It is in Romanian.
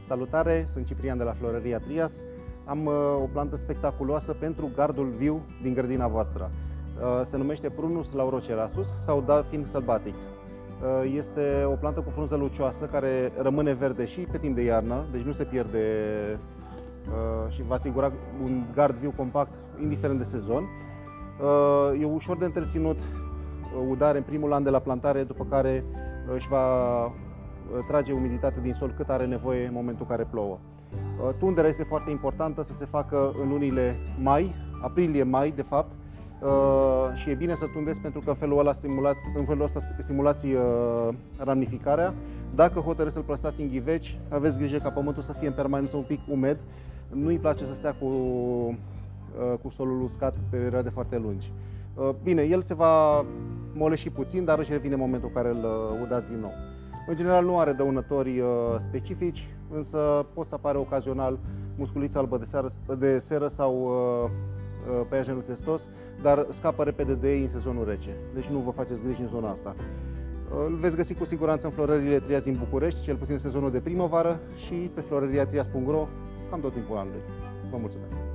Salutare, sunt Ciprian de la Florăria Trias. Am o plantă spectaculoasă pentru gardul viu din grădina voastră. Se numește Prunus laurocerasus sau Delfin sălbatic. Este o plantă cu frunză lucioasă care rămâne verde și pe timp de iarnă, deci nu se pierde și va asigura un gard viu compact indiferent de sezon. E ușor de întreținut udare în primul an de la plantare, după care își va trage umiditate din sol cât are nevoie în momentul în care plouă. Tunderea este foarte importantă, să se facă în lunile mai, aprilie-mai de fapt, și e bine să tundeți pentru că în felul ăsta stimulați ramificarea. Dacă hotărâți să-l plăstați în ghiveci, aveți grijă ca pământul să fie în permanență un pic umed. Nu-i place să stea cu solul uscat pe perioade foarte lungi. Bine, el se va moleși puțin, dar își revine în momentul în care îl udați din nou. În general nu are dăunători specifici, însă pot să apare ocazional musculița albă de seră sau peiajenul țestos, dar scapă repede de ei în sezonul rece, deci nu vă faceți griji în zona asta. Îl veți găsi cu siguranță în Florăriile Trias din București, cel puțin în sezonul de primăvară, și pe florăriatrias.ro cam tot timpul anului. Vă mulțumesc!